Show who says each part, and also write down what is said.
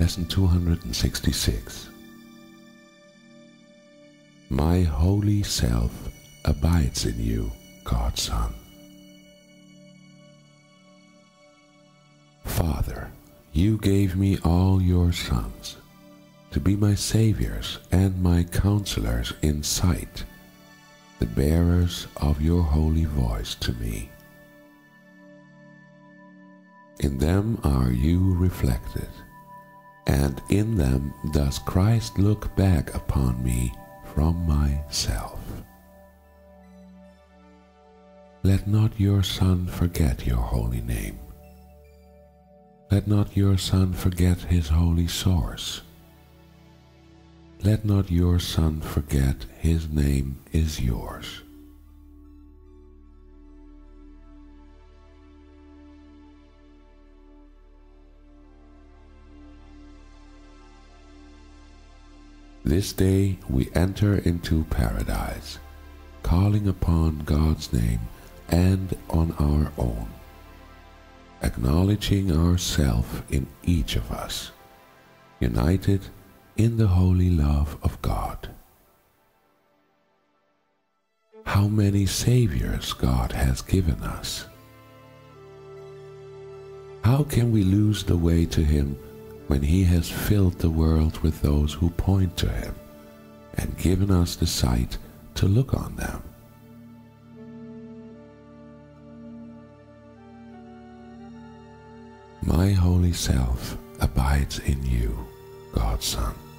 Speaker 1: Lesson 266. My holy self abides in you, God's Son. Father, you gave me all your sons to be my saviors and my counselors in sight, the bearers of your holy voice to me. In them are you reflected, and in them does Christ look back upon me from myself. Let not your Son forget your holy name. Let not your Son forget his holy source. Let not your Son forget his name is yours. This day we enter into paradise, calling upon God's name and on our own, acknowledging ourself in each of us, united in the holy love of God. How many saviors God has given us! How can we lose the way to him when he has filled the world with those who point to him and given us the sight to look on them? My holy self abides in you, God's Son.